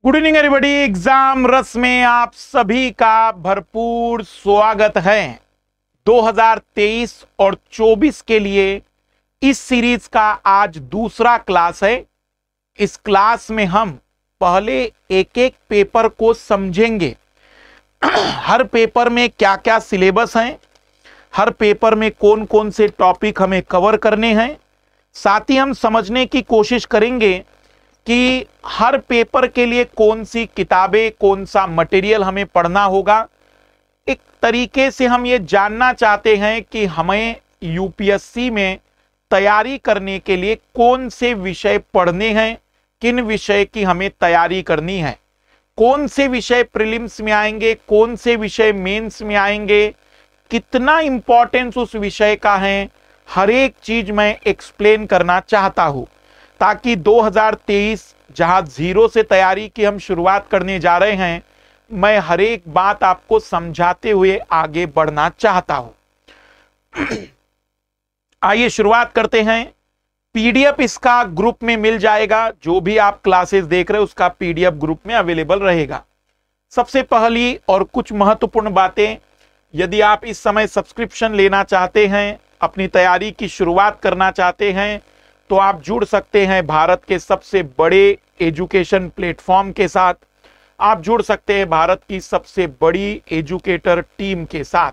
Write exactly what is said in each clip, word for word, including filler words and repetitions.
Good evening everybody. Exam रस में आप सभी का भरपूर स्वागत है। दो हज़ार तेईस और चौबीस के लिए इस सीरीज का आज दूसरा क्लास है। इस क्लास में हम पहले एक एक पेपर को समझेंगे। हर पेपर में क्या क्या सिलेबस हैं, हर पेपर में कौन कौन से टॉपिक हमें कवर करने हैं, साथ ही हम समझने की कोशिश करेंगे कि हर पेपर के लिए कौन सी किताबें, कौन सा मटेरियल हमें पढ़ना होगा। एक तरीके से हम ये जानना चाहते हैं कि हमें यूपीएससी में तैयारी करने के लिए कौन से विषय पढ़ने हैं, किन विषय की हमें तैयारी करनी है, कौन से विषय प्रीलिम्स में आएंगे, कौन से विषय मेंस में आएंगे, कितना इंपॉर्टेंस उस विषय का है। हर एक चीज मैं एक्सप्लेन करना चाहता हूं ताकि दो हज़ार तेईस जहां जीरो से तैयारी की हम शुरुआत करने जा रहे हैं, मैं हर एक बात आपको समझाते हुए आगे बढ़ना चाहता हूं। आइए शुरुआत करते हैं। पीडीएफ इसका ग्रुप में मिल जाएगा, जो भी आप क्लासेस देख रहे हैं उसका पीडीएफ ग्रुप में अवेलेबल रहेगा। सबसे पहली और कुछ महत्वपूर्ण बातें, यदि आप इस समय सब्सक्रिप्शन लेना चाहते हैं, अपनी तैयारी की शुरुआत करना चाहते हैं, तो आप जुड़ सकते हैं भारत के सबसे बड़े एजुकेशन प्लेटफॉर्म के साथ। आप जुड़ सकते हैं भारत की सबसे बड़ी एजुकेटर टीम के साथ।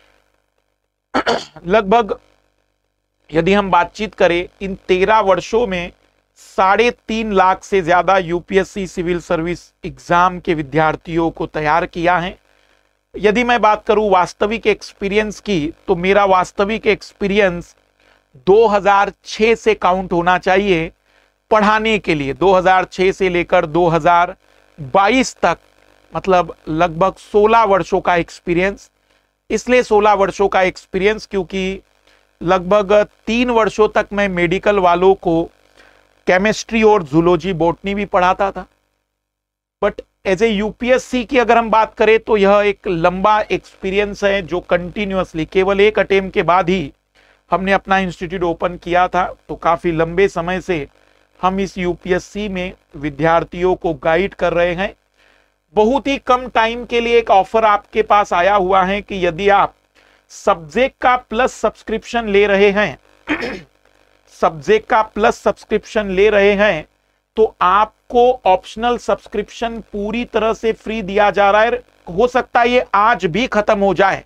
लगभग यदि हम बातचीत करें, इन तेरह वर्षों में साढ़े तीन लाख से ज्यादा यूपीएससी सिविल सर्विस एग्जाम के विद्यार्थियों को तैयार किया है। यदि मैं बात करूं वास्तविक एक्सपीरियंस की, तो मेरा वास्तविक एक्सपीरियंस दो हज़ार छह से काउंट होना चाहिए पढ़ाने के लिए। दो हज़ार छह से लेकर दो हज़ार बाईस तक, मतलब लगभग सोलह वर्षों का एक्सपीरियंस। इसलिए सोलह वर्षों का एक्सपीरियंस क्योंकि लगभग तीन वर्षों तक मैं मेडिकल वालों को केमिस्ट्री और जूलॉजी बॉटनी भी पढ़ाता था। बट एज ए यूपीएससी की अगर हम बात करें तो यह एक लंबा एक्सपीरियंस है, जो कंटिन्यूअसली केवल एक अटेम्प्ट के बाद ही हमने अपना इंस्टीट्यूट ओपन किया था। तो काफी लंबे समय से हम इस यूपीएससी में विद्यार्थियों को गाइड कर रहे हैं। बहुत ही कम टाइम के लिए एक ऑफर आपके पास आया हुआ है कि यदि आप सब्जेक्ट का प्लस सब्सक्रिप्शन ले रहे हैं सब्जेक्ट का प्लस सब्सक्रिप्शन ले रहे हैं तो आपको ऑप्शनल सब्सक्रिप्शन पूरी तरह से फ्री दिया जा रहा है। हो सकता है ये आज भी खत्म हो जाए।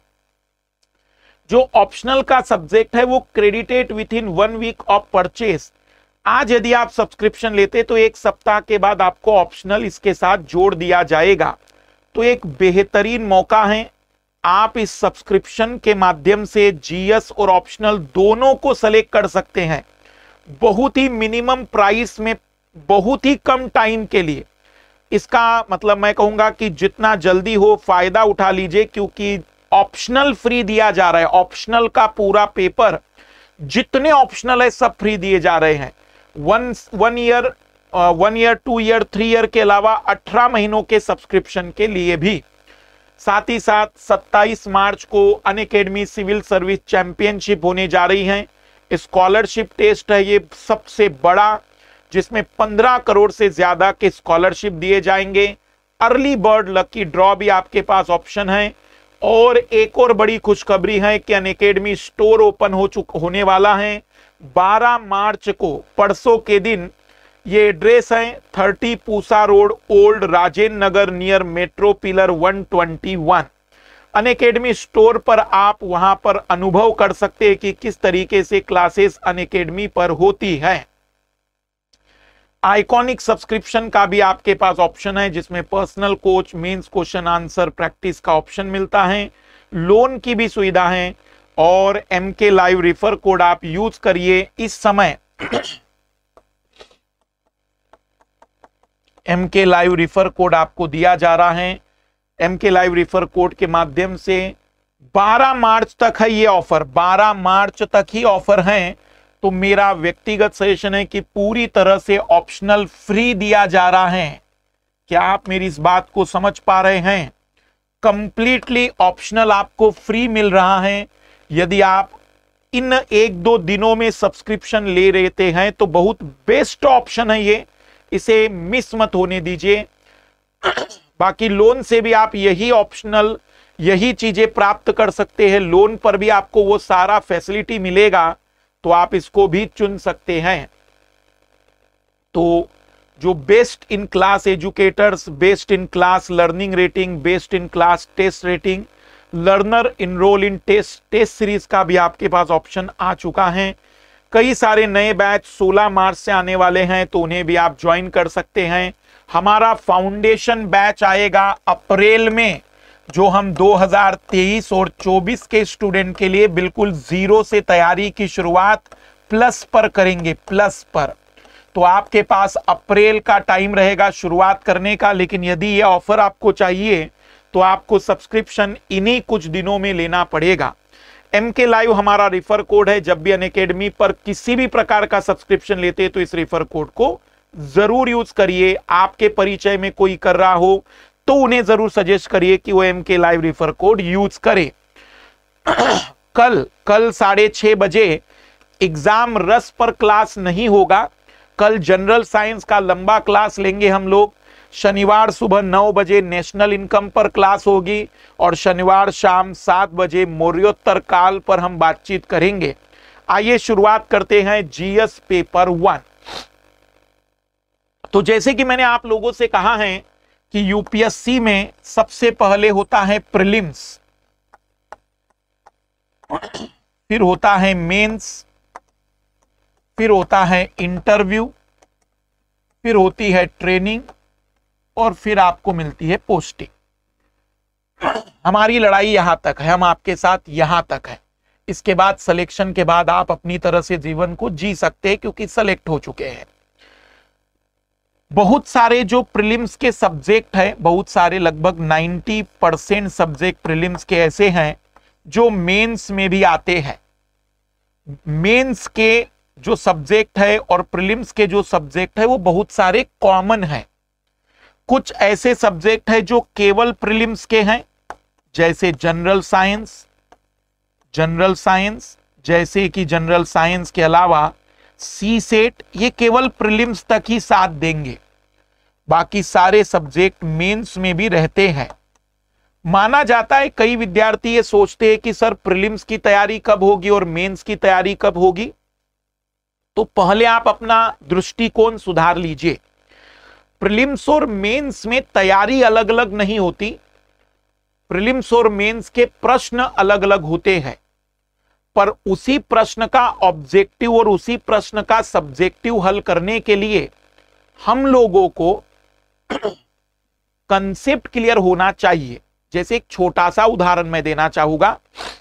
जो ऑप्शनल का सब्जेक्ट है वो credited within one week of purchase. आज यदि आप सब्सक्रिप्शन लेते तो एक सप्ताह के बाद आपको ऑप्शनल इसके साथ जोड़ दिया जाएगा। तो एक बेहतरीन मौका है। आप इस सब्सक्रिप्शन के माध्यम से जीएस और ऑप्शनल दोनों को सेलेक्ट कर सकते हैं। बहुत ही मिनिमम प्राइस में, बहुत ही कम टाइम के लिए। इसका मतलब मैं कहूंगा कि जितना जल्दी हो फायदा उठा लीजिए, क्योंकि ऑप्शनल फ्री दिया जा रहा है। ऑप्शनल का पूरा पेपर, जितने ऑप्शनल है सब फ्री दिए जा रहे हैं। One one year one year two year three year के अलावा अठारह महीनों के सब्सक्रिप्शन के लिए भी। साथ ही साथ सत्ताईस मार्च को अनअकैडमी सिविल सर्विस चैंपियनशिप होने जा रही है। स्कॉलरशिप टेस्ट है ये सबसे बड़ा, जिसमें पंद्रह करोड़ से ज्यादा के स्कॉलरशिप दिए जाएंगे। अर्ली बर्ड लकी ड्रॉ भी आपके पास ऑप्शन है। और एक और बड़ी खुशखबरी है कि अनअकैडमी स्टोर ओपन हो चुका होने वाला है बारह मार्च को, परसों के दिन। ये एड्रेस है तीस Pusa road, old Rajendra Nagar, near metro pillar एक सौ इक्कीस। अनअकैडमी स्टोर पर आप वहां पर अनुभव कर सकते हैं कि किस तरीके से क्लासेस अनअकैडमी पर होती है। आइकॉनिक सब्सक्रिप्शन का भी आपके पास ऑप्शन है, जिसमें personal coach, mains question answer practice का ऑप्शन मिलता है। लोन की भी सुविधा है और एमके लाइव रिफर कोड आप यूज करिए। इस समय एमके लाइव रिफर कोड आपको दिया जा रहा है। एमके लाइव रिफर कोड के माध्यम से बारह मार्च तक है ये ऑफर, बारह मार्च तक ही ऑफर है। तो मेरा व्यक्तिगत सजेशन है कि पूरी तरह से ऑप्शनल फ्री दिया जा रहा है। क्या आप मेरी इस बात को समझ पा रहे हैं? कंप्लीटली ऑप्शनल आपको फ्री मिल रहा है। यदि आप इन एक दो दिनों में सब्सक्रिप्शन ले लेते हैं तो बहुत बेस्ट ऑप्शन है ये। इसे मिस मत होने दीजिए। बाकी लोन से भी आप यही ऑप्शनल यही चीजें प्राप्त कर सकते हैं, लोन पर भी आपको वो सारा फैसिलिटी मिलेगा, तो आप इसको भी चुन सकते हैं। तो जो best in class educators, best in class learning rating, best in class test rating, learner enrol in test test series का भी आपके पास ऑप्शन आ चुका है। कई सारे नए बैच सोलह मार्च से आने वाले हैं, तो उन्हें भी आप ज्वाइन कर सकते हैं। हमारा फाउंडेशन बैच आएगा अप्रैल में, जो हम दो हज़ार तेईस और चौबीस के स्टूडेंट के लिए बिल्कुल जीरो से तैयारी की शुरुआत प्लस पर करेंगे, प्लस पर। तो आपके पास अप्रैल का टाइम रहेगा शुरुआत करने का, लेकिन यदि ये ऑफर आपको चाहिए तो आपको सब्सक्रिप्शन इन्हीं कुछ दिनों में लेना पड़ेगा। एम के लाइव हमारा रिफर कोड है। जब भी अनअकैडमी पर किसी भी प्रकार का सब्सक्रिप्शन लेते हैं तो इस रिफर कोड को जरूर यूज करिए। आपके परिचय में कोई कर रहा हो तो उन्हें जरूर सजेस्ट करिए कि वो एम के लाइव रिफर कोड यूज करे। कल कल साढ़े छह बजे एग्जाम रस पर क्लास नहीं होगा। कल जनरल साइंस का लंबा क्लास लेंगे हम लोग। शनिवार सुबह नौ बजे नेशनल इनकम पर क्लास होगी और शनिवार शाम सात बजे मौर्योत्तर काल पर हम बातचीत करेंगे। आइए शुरुआत करते हैं जीएस पेपर वन। तो जैसे कि मैंने आप लोगों से कहा है कि यूपीएससी में सबसे पहले होता है प्रीलिम्स, फिर होता है मेंस, फिर होता है इंटरव्यू, फिर होती है ट्रेनिंग और फिर आपको मिलती है पोस्टिंग। हमारी लड़ाई यहां तक है, हम आपके साथ यहां तक है। इसके बाद सिलेक्शन के बाद आप अपनी तरह से जीवन को जी सकते हैं, क्योंकि सेलेक्ट हो चुके हैं। बहुत सारे जो प्रीलिम्स के सब्जेक्ट है, बहुत सारे लगभग नब्बे परसेंट सब्जेक्ट प्रीलिम्स के ऐसे हैं जो मेंस में भी आते हैं। मेंस के जो सब्जेक्ट है और प्रीलिम्स के जो सब्जेक्ट है वो बहुत सारे कॉमन है। कुछ ऐसे सब्जेक्ट है जो केवल प्रीलिम्स के हैं, जैसे जनरल साइंस जनरल साइंस जैसे कि जनरल साइंस के अलावा सी सेट, ये केवल प्रीलिम्स तक ही साथ देंगे। बाकी सारे सब्जेक्ट मेंस में भी रहते हैं। माना जाता है, कई विद्यार्थी ये सोचते हैं कि सर प्रीलिम्स की तैयारी कब होगी और मेंस की तैयारी कब होगी। तो पहले आप अपना दृष्टिकोण सुधार लीजिए। प्रीलिम्स और मेंस में तैयारी अलग अलग नहीं होती। प्रीलिम्स और मेंस के प्रश्न अलग अलग होते हैं, पर उसी प्रश्न का ऑब्जेक्टिव और उसी प्रश्न का सब्जेक्टिव हल करने के लिए हम लोगों को कंसेप्ट क्लियर होना चाहिए। जैसे एक छोटा सा उदाहरण मैं देना चाहूंगा।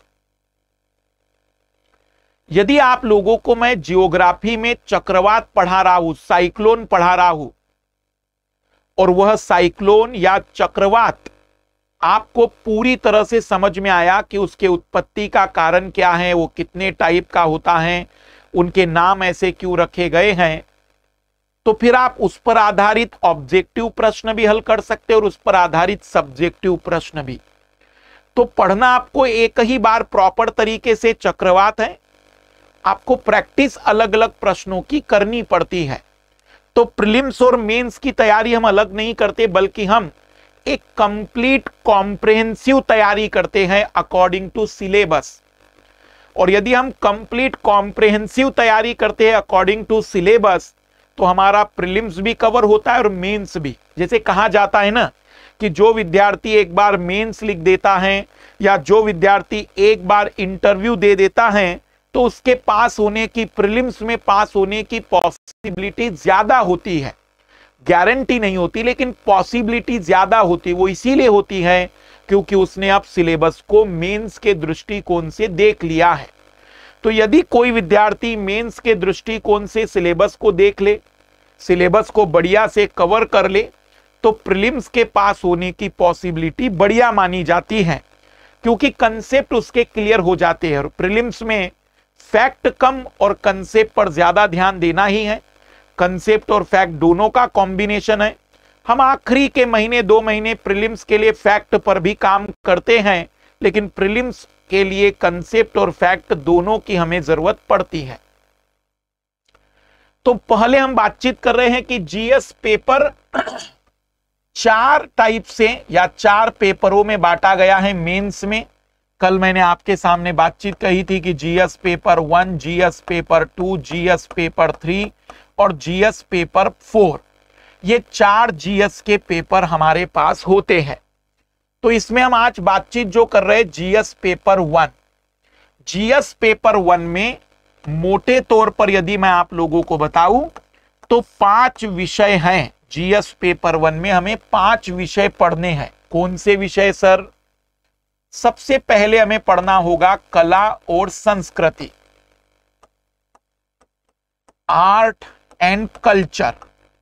यदि आप लोगों को मैं जियोग्राफी में चक्रवात पढ़ा रहा हूं, साइक्लोन पढ़ा रहा हूं, और वह साइक्लोन या चक्रवात आपको पूरी तरह से समझ में आया कि उसके उत्पत्ति का कारण क्या है, वो कितने टाइप का होता है, उनके नाम ऐसे क्यों रखे गए हैं, तो फिर आप उस पर आधारित ऑब्जेक्टिव प्रश्न भी हल कर सकते हैं और उस पर आधारित सब्जेक्टिव प्रश्न भी। तो पढ़ना आपको एक ही बार प्रॉपर तरीके से चक्रवात है, आपको प्रैक्टिस अलग अलग प्रश्नों की करनी पड़ती है। तो प्रीलिम्स और मेंस की तैयारी हम अलग नहीं करते, बल्कि हम एक कंप्लीट कॉम्प्रिहेंसिव तैयारी करते हैं अकॉर्डिंग टू सिलेबस। और यदि हम कंप्लीट कॉम्प्रिहेंसिव तैयारी करते हैं अकॉर्डिंग टू सिलेबस, तो हमारा प्रीलिम्स भी कवर होता है और मेंस भी। जैसे कहा जाता है ना कि जो विद्यार्थी एक बार मेंस लिख देता है या जो विद्यार्थी एक बार इंटरव्यू दे देता है, तो उसके पास होने की, प्रीलिम्स में पास होने की पॉसिबिलिटी ज्यादा होती है। गारंटी नहीं होती, लेकिन पॉसिबिलिटी ज्यादा होती। वो इसीलिए होती है क्योंकि उसने अब सिलेबस को मेंस के दृष्टिकोण से देख लिया है। तो यदि कोई विद्यार्थी मेंस के दृष्टिकोण से सिलेबस को देख ले, सिलेबस को बढ़िया से कवर कर ले, तो प्रीलिम्स के पास होने की पॉसिबिलिटी बढ़िया मानी जाती है, क्योंकि कंसेप्ट उसके क्लियर हो जाते हैं। और प्रीलिम्स में फैक्ट कम और कंसेप्ट पर ज्यादा ध्यान देना ही है। कंसेप्ट और फैक्ट दोनों का कॉम्बिनेशन है। हम आखिरी के महीने दो महीने प्रीलिम्स के लिए फैक्ट पर भी काम करते हैं, लेकिन प्रीलिम्स के लिए कंसेप्ट और फैक्ट दोनों की हमें जरूरत पड़ती है। तो पहले हम बातचीत कर रहे हैं कि जीएस पेपर चार टाइप से या चार पेपरों में बांटा गया है मेंस में। कल मैंने आपके सामने बातचीत कही थी कि GS paper one, GS paper two, GS paper three और जीएस पेपर फोर, ये चार जीएस के पेपर हमारे पास होते हैं। तो इसमें हम आज बातचीत जो कर रहे हैं GS paper one. GS paper one में मोटे तौर पर यदि मैं आप लोगों को बताऊं तो पांच विषय हैं। जीएस पेपर वन में हमें पांच विषय पढ़ने हैं। कौन से विषय सर? सबसे पहले हमें पढ़ना होगा कला और संस्कृति, art and culture.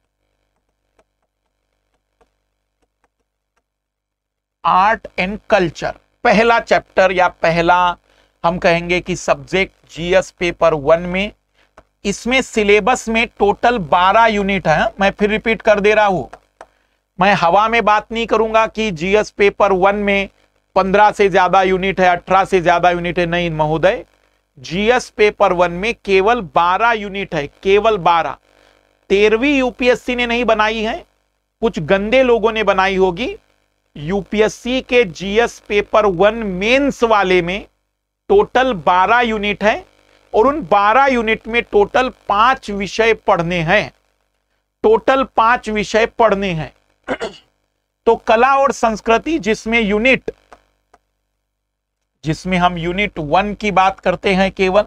Art and culture पहला चैप्टर या पहला हम कहेंगे कि सब्जेक्ट जीएस पेपर वन में। इसमें सिलेबस में टोटल बारह यूनिट है। मैं फिर रिपीट कर दे रहा हूं, मैं हवा में बात नहीं करूंगा कि जीएस पेपर वन में पंद्रह से ज्यादा यूनिट है, अठारह से ज्यादा यूनिट है। नहीं महोदय, जीएस पेपर वन में केवल बारह यूनिट है, केवल बारह। तेरहवीं यूपीएससी ने नहीं बनाई है, कुछ गंदे लोगों ने बनाई होगी। यूपीएससी के जीएस पेपर वन मेंस वाले में टोटल बारह यूनिट है और उन बारह यूनिट में टोटल पांच विषय पढ़ने हैं। टोटल पांच विषय पढ़ने हैं। तो कला और संस्कृति जिसमें यूनिट जिसमें हम यूनिट वन की बात करते हैं, केवल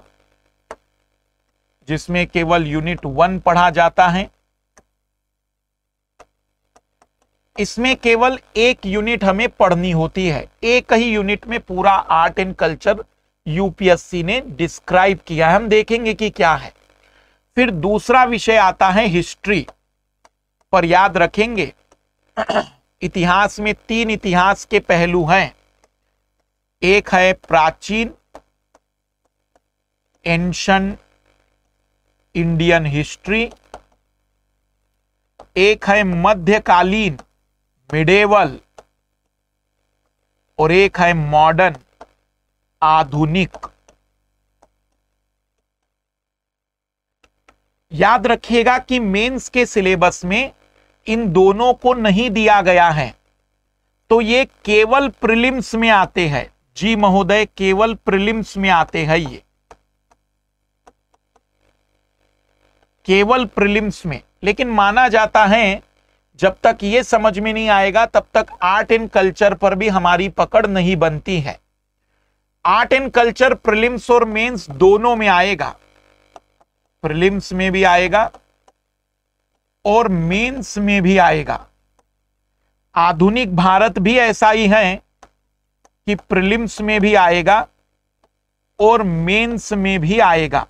जिसमें केवल यूनिट वन पढ़ा जाता है, इसमें केवल एक यूनिट हमें पढ़नी होती है। एक ही यूनिट में पूरा आर्ट एंड कल्चर यूपीएससी ने डिस्क्राइब किया है। हम देखेंगे कि क्या है। फिर दूसरा विषय आता है हिस्ट्री। पर याद रखेंगे इतिहास में तीन इतिहास के पहलू हैं। एक है प्राचीन एंशिएंट इंडियन हिस्ट्री, एक है मध्यकालीन मिडेवल और एक है मॉडर्न आधुनिक। याद रखिएगा कि मेंस के सिलेबस में इन दोनों को नहीं दिया गया है, तो ये केवल प्रीलिम्स में आते हैं। जी महोदय, केवल प्रीलिम्स में आते हैं, ये केवल प्रीलिम्स में। लेकिन माना जाता है जब तक ये समझ में नहीं आएगा तब तक आर्ट एंड कल्चर पर भी हमारी पकड़ नहीं बनती है। आर्ट एंड कल्चर प्रीलिम्स और मेंस दोनों में आएगा, प्रीलिम्स में भी आएगा और मेंस में भी आएगा। आधुनिक भारत भी ऐसा ही है कि प्रीलिम्स में भी आएगा और मेंस में भी आएगा।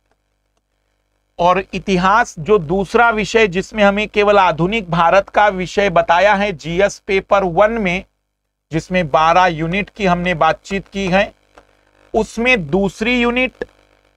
और इतिहास जो दूसरा विषय जिसमें हमें केवल आधुनिक भारत का विषय बताया है जीएस पेपर वन में, जिसमें बारह यूनिट की हमने बातचीत की है, उसमें दूसरी यूनिट,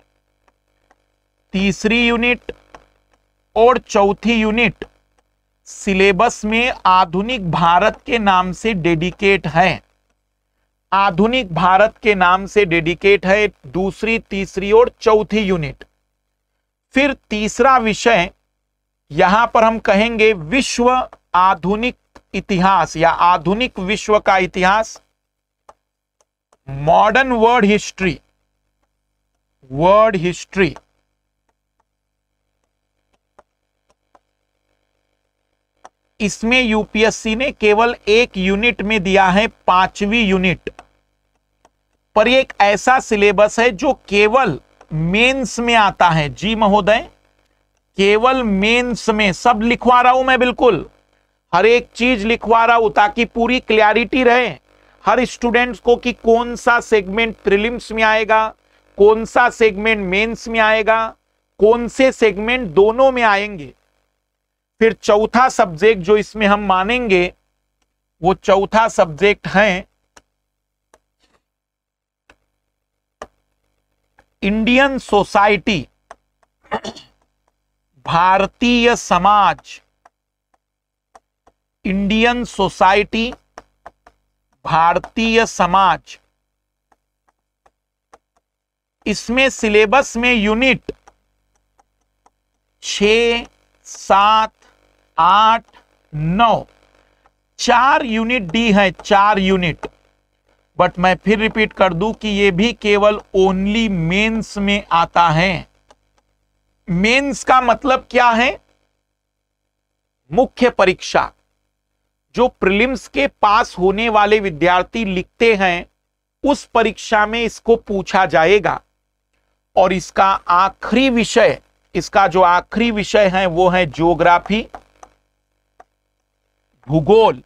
तीसरी यूनिट और चौथी यूनिट सिलेबस में आधुनिक भारत के नाम से डेडिकेट है। आधुनिक भारत के नाम से डेडिकेट है दूसरी, तीसरी और चौथी यूनिट। फिर तीसरा विषय यहां पर हम कहेंगे विश्व आधुनिक इतिहास या आधुनिक विश्व का इतिहास, modern world history, world history. इसमें यूपीएससी ने केवल एक यूनिट में दिया है पांचवी यूनिट। पर एक ऐसा सिलेबस है जो केवल मेंस में आता है। जी महोदय, केवल मेंस में। सब लिखवा रहा हूं मैं, बिल्कुल हर एक चीज लिखवा रहा हूं ताकि पूरी क्लैरिटी रहे हर स्टूडेंट्स को कि कौन सा सेगमेंट प्रीलिम्स में आएगा, कौन सा सेगमेंट मेंस में आएगा, कौन से सेगमेंट दोनों में आएंगे। फिर चौथा सब्जेक्ट जो इसमें हम मानेंगे वो चौथा सब्जेक्ट है Indian society, Bharatiya Samaj. Indian society, Bharatiya Samaj. इसमें सिलेबस में यूनिट छ, सात, आठ, नौ, चार यूनिट डी है, चार यूनिट। बट मैं फिर रिपीट कर दूं कि ये भी केवल ओनली मेंस में आता है। मेंस का मतलब क्या है? मुख्य परीक्षा। जो प्रीलिम्स के पास होने वाले विद्यार्थी लिखते हैं, उस परीक्षा में इसको पूछा जाएगा। और इसका आखिरी विषय, इसका जो आखिरी विषय है वो है ज्योग्राफी, भूगोल।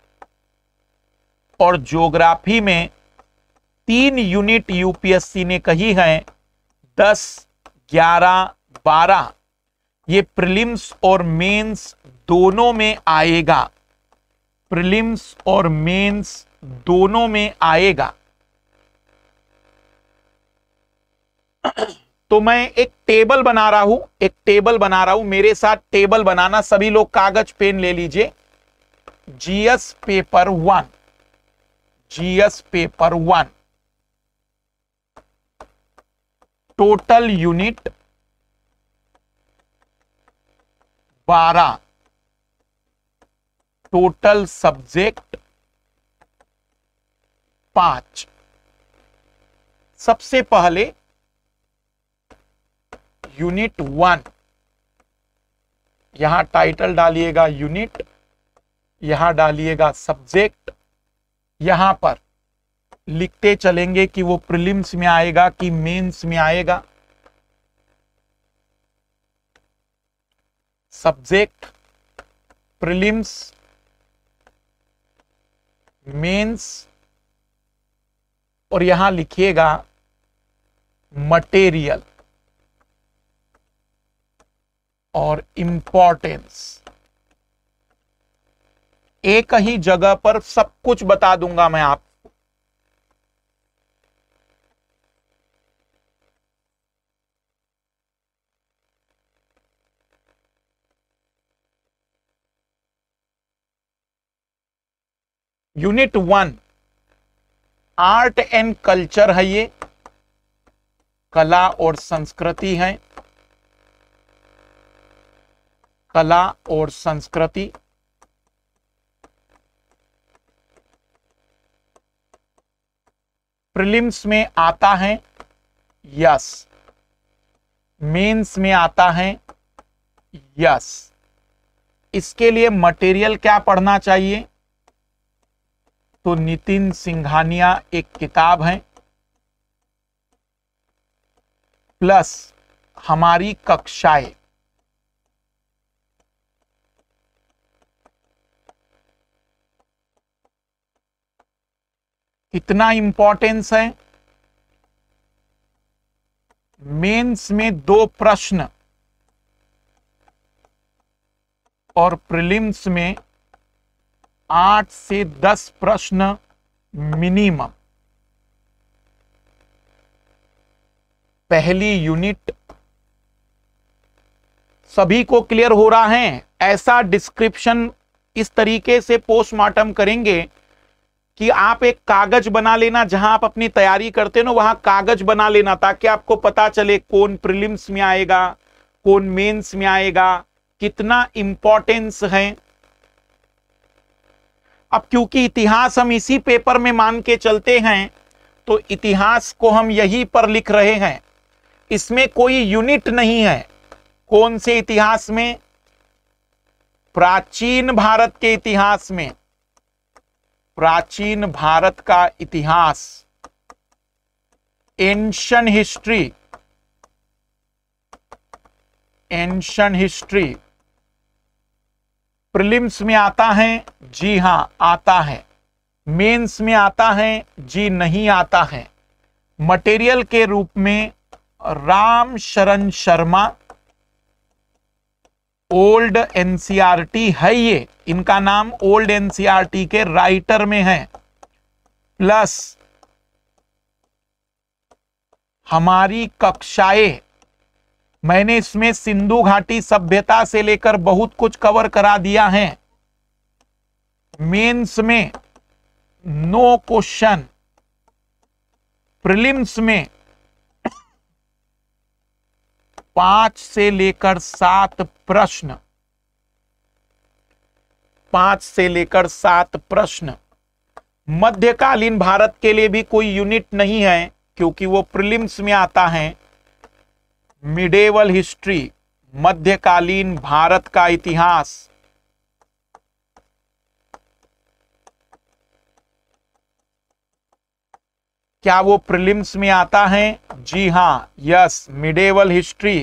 और ज्योग्राफी में तीन यूनिट यूपीएससी ने कही है, दस, ग्यारह, बारह। ये प्रीलिम्स और मेंस दोनों में आएगा, प्रीलिम्स और मेंस दोनों में आएगा। तो मैं एक टेबल बना रहा हूं, एक टेबल बना रहा हूं, मेरे साथ टेबल बनाना। सभी लोग कागज पेन ले लीजिए। GS paper one, GS paper one, total unit बारह, टोटल सब्जेक्ट पांच। सबसे पहले यूनिट वन, यहां टाइटल डालिएगा यूनिट, यहां डालिएगा सब्जेक्ट। यहां पर लिखते चलेंगे कि वो प्रीलिम्स में आएगा कि मेंस में आएगा। Subject, prelims, mains. और यहां लिखिएगा मटेरियल और इंपॉर्टेंस। एक ही जगह पर सब कुछ बता दूंगा मैं आपको। Unit one art and culture है, ये कला और संस्कृति है, कला और संस्कृति। प्रीलिम्स में आता है यस, मेंस में आता है यस। इसके लिए मटेरियल क्या पढ़ना चाहिए? तो नितिन सिंघानिया एक किताब है, प्लस हमारी कक्षाएं। कितना इंपॉर्टेंस है? मेंस में दो प्रश्न और प्रीलिम्स में आठ से दस प्रश्न मिनिमम। पहली यूनिट सभी को क्लियर हो रहा है? ऐसा डिस्क्रिप्शन इस तरीके से पोस्टमार्टम करेंगे कि आप एक कागज बना लेना, जहां आप अपनी तैयारी करते हो ना, वहां कागज बना लेना, ताकि आपको पता चले कौन प्रीलिम्स में आएगा, कौन मेंस में आएगा, कितना इंपॉर्टेंस है। अब क्योंकि इतिहास हम इसी पेपर में मान के चलते हैं, तो इतिहास को हम यहीं पर लिख रहे हैं। इसमें कोई यूनिट नहीं है। कौन से इतिहास में? प्राचीन भारत के इतिहास में। प्राचीन भारत का इतिहास, ancient history, ancient history prelims में आता है? जी हां आता है। मेंस में आता है? जी नहीं आता है। मटेरियल के रूप में राम शरण शर्मा, ओल्ड एनसीईआरटी है ये, इनका नाम ओल्ड एनसीईआरटी के राइटर में है, प्लस हमारी कक्षाएं। मैंने इसमें सिंधु घाटी सभ्यता से लेकर बहुत कुछ कवर करा दिया है। मेंस में नो क्वेश्चन, प्रीलिम्स में पांच से लेकर सात प्रश्न। पांच से लेकर सात प्रश्न। मध्यकालीन भारत के लिए भी कोई यूनिट नहीं है क्योंकि वो प्रीलिम्स में आता है। मिडेवल हिस्ट्री, मध्यकालीन भारत का इतिहास। क्या वो प्रीलिम्स में आता है? जी हां, यस, मिडेवल हिस्ट्री।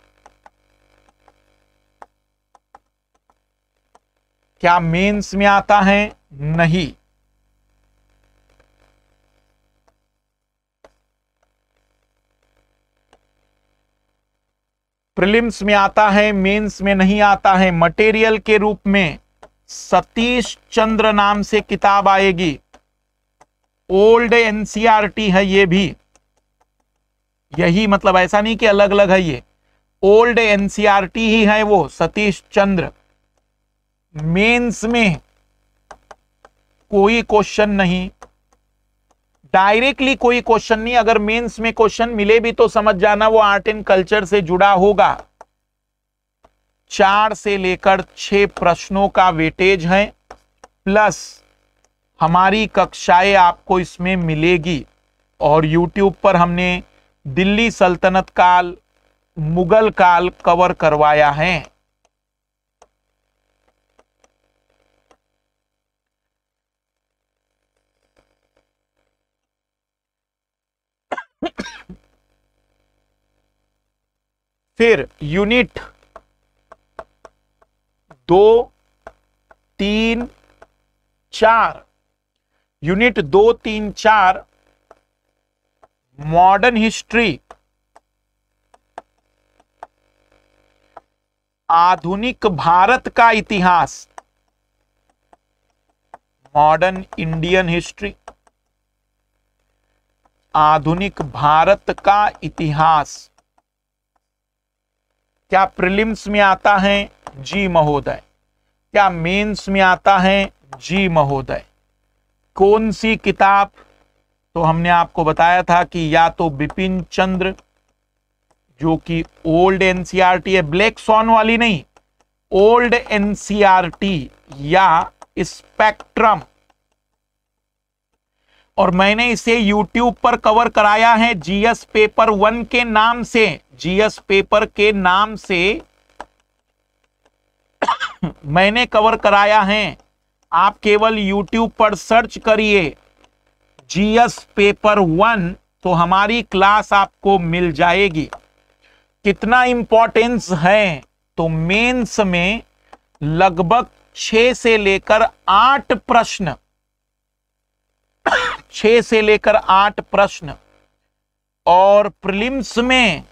क्या मेंस में आता है? नहीं। प्रीलिम्स में आता है, मेंस में नहीं आता है। मटेरियल के रूप में सतीश चंद्र नाम से किताब आएगी। ओल्ड एनसीईआरटी है ये भी, यही मतलब ऐसा नहीं कि अलग अलग है, ये ओल्ड एनसीईआरटी ही है वो, सतीश चंद्र। मेंस में कोई क्वेश्चन नहीं, डायरेक्टली कोई क्वेश्चन नहीं। अगर मेंस में क्वेश्चन मिले भी तो समझ जाना वो आर्ट एंड कल्चर से जुड़ा होगा। चार से लेकर छह प्रश्नों का वेटेज है, प्लस हमारी कक्षाएं आपको इसमें मिलेगी। और यूट्यूब पर हमने दिल्ली सल्तनत काल, मुगल काल कवर करवाया है। फिर यूनिट दो, तीन, चार, यूनिट दो, तीन, चार, मॉडर्न हिस्ट्री, आधुनिक भारत का इतिहास, मॉडर्न इंडियन हिस्ट्री, आधुनिक भारत का इतिहास। क्या प्रीलिम्स में आता है? जी महोदय। क्या मेंस में आता है? जी महोदय। कौन सी किताब? तो हमने आपको बताया था कि या तो बिपिन चंद्र, जो कि ओल्ड एनसीईआरटी है, ब्लैक सॉन वाली नहीं, ओल्ड एनसीईआरटी, या स्पेक्ट्रम। और मैंने इसे यूट्यूब पर कवर कराया है जीएस पेपर वन के नाम से, जीएस पेपर के नाम से मैंने कवर कराया है। आप केवल यूट्यूब पर सर्च करिए जीएस पेपर वन, तो हमारी क्लास आपको मिल जाएगी। कितना इंपॉर्टेंस है? तो मेंस में लगभग छह से लेकर आठ प्रश्न, छह से लेकर आठ प्रश्न, और प्रीलिम्स में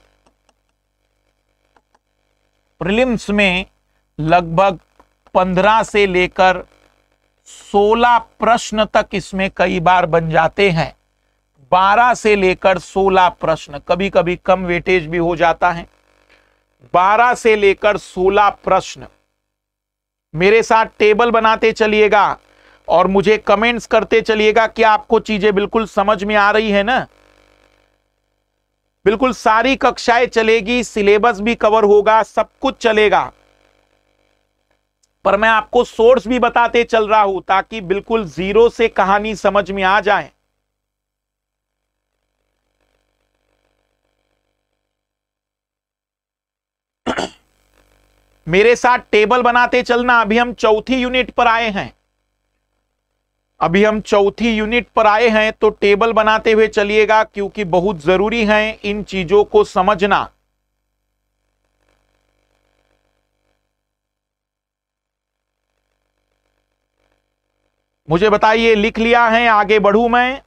प्रीलिम्स में लगभग पंद्रह से लेकर सोलह प्रश्न तक इसमें कई बार बन जाते हैं। बारह से लेकर सोलह प्रश्न, कभी कभी कम वेटेज भी हो जाता है। बारह से लेकर सोलह प्रश्न। मेरे साथ टेबल बनाते चलिएगा और मुझे कमेंट्स करते चलिएगा कि आपको चीजें बिल्कुल समझ में आ रही है ना। बिल्कुल सारी कक्षाएं चलेगी, सिलेबस भी कवर होगा, सब कुछ चलेगा, पर मैं आपको सोर्स भी बताते चल रहा हूं ताकि बिल्कुल जीरो से कहानी समझ में आ जाए। मेरे साथ टेबल बनाते चलना। अभी हम चौथी यूनिट पर आए हैं, अभी हम चौथी यूनिट पर आए हैं, तो टेबल बनाते हुए चलिएगा क्योंकि बहुत जरूरी है इन चीजों को समझना। मुझे बताइए, लिख लिया है? आगे बढ़ूं मैं?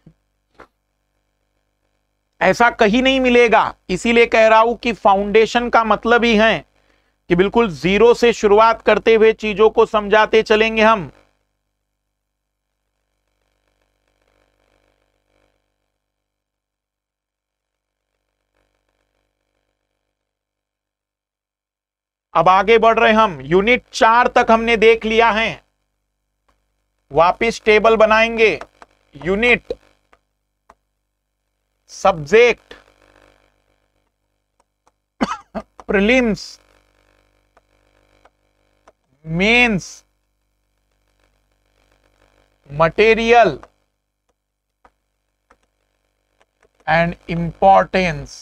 ऐसा कहीं नहीं मिलेगा, इसीलिए कह रहा हूं कि फाउंडेशन का मतलब ही है कि बिल्कुल जीरो से शुरुआत करते हुए चीजों को समझाते चलेंगे हम। अब आगे बढ़ रहे हम। यूनिट चार तक हमने देख लिया है, वापिस टेबल बनाएंगे। Unit, subject, prelims, mains, material and importance.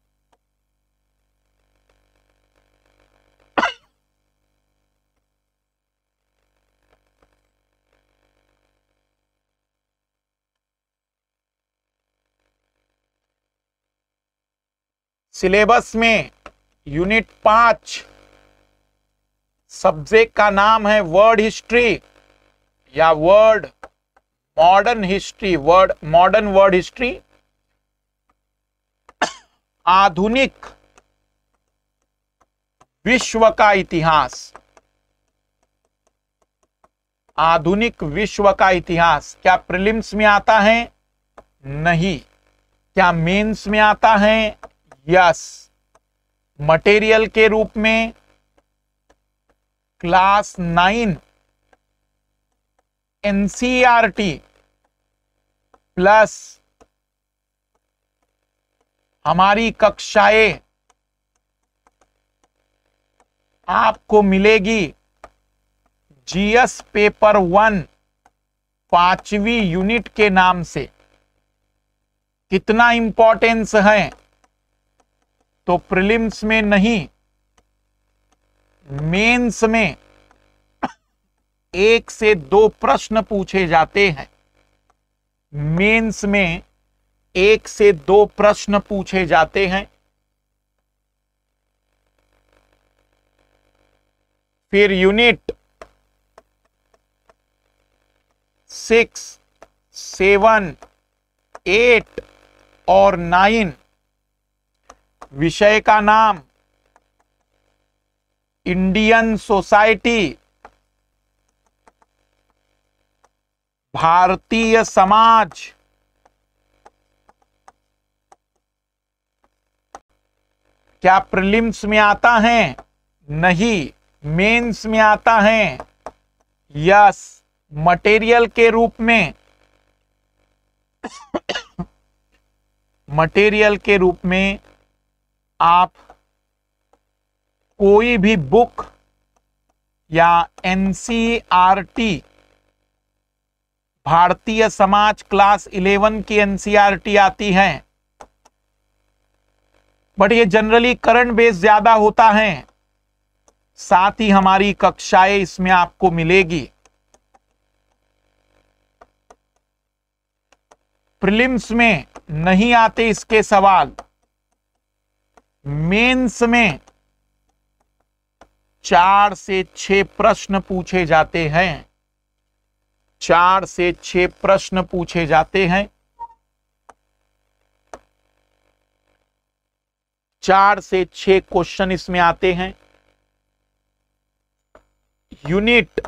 Syllabus में यूनिट पांच सब्जेक्ट का नाम है वर्ड हिस्ट्री या world modern history, world modern world history, आधुनिक विश्व का इतिहास। आधुनिक विश्व का इतिहास क्या प्रीलिम्स में आता है? नहीं। क्या मेंस में आता है? यस। मटेरियल के रूप में क्लास नाइन एनसीईआरटी प्लस हमारी कक्षाएं आपको मिलेगी जीएस पेपर वन पांचवी यूनिट के नाम से। कितना इंपॉर्टेंस है? तो प्रीलिम्स में नहीं, मेंस में एक से दो प्रश्न पूछे जाते हैं। मेंस में एक से दो प्रश्न पूछे जाते हैं। फिर यूनिट सिक्स, सेवन, एट और नाइन विषय का नाम इंडियन सोसाइटी, भारतीय समाज, क्या प्रीलिम्स में आता है? नहीं। मेंस में आता है? यस। मटेरियल के रूप में मटेरियल के रूप में आप कोई भी बुक या NCERT, Bharatiya Samaj class eleven की एनसीईआरटी आती है, बट ये जनरली करंट बेस ज्यादा होता है। साथ ही हमारी कक्षाएं इसमें आपको मिलेगी। प्रीलिम्स में नहीं आते इसके सवाल। मेंस में चार से छह प्रश्न पूछे जाते हैं। चार से छह प्रश्न पूछे जाते हैं। चार से छह क्वेश्चन इसमें आते हैं। यूनिट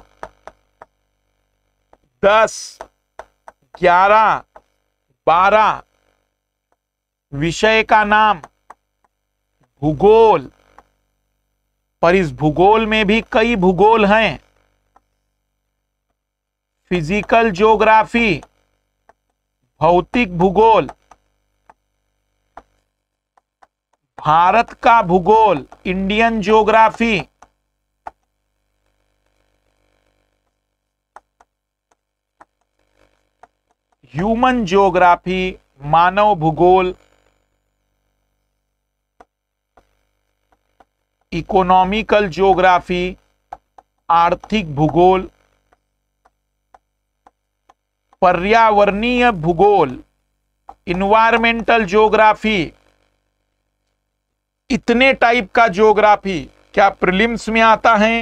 दस, ग्यारह, बारह विषय का नाम भूगोल, पर इस भूगोल में भी कई भूगोल हैं। फिजिकल ज्योग्राफी, भौतिक भूगोल, भारत का भूगोल, इंडियन ज्योग्राफी, ह्यूमन ज्योग्राफी, मानव भूगोल, इकोनॉमिकल ज्योग्राफी, आर्थिक भूगोल, पर्यावरणीय भूगोल, इन्वायरमेंटल ज्योग्राफी। इतने टाइप का ज्योग्राफी क्या प्रीलिम्स में आता है?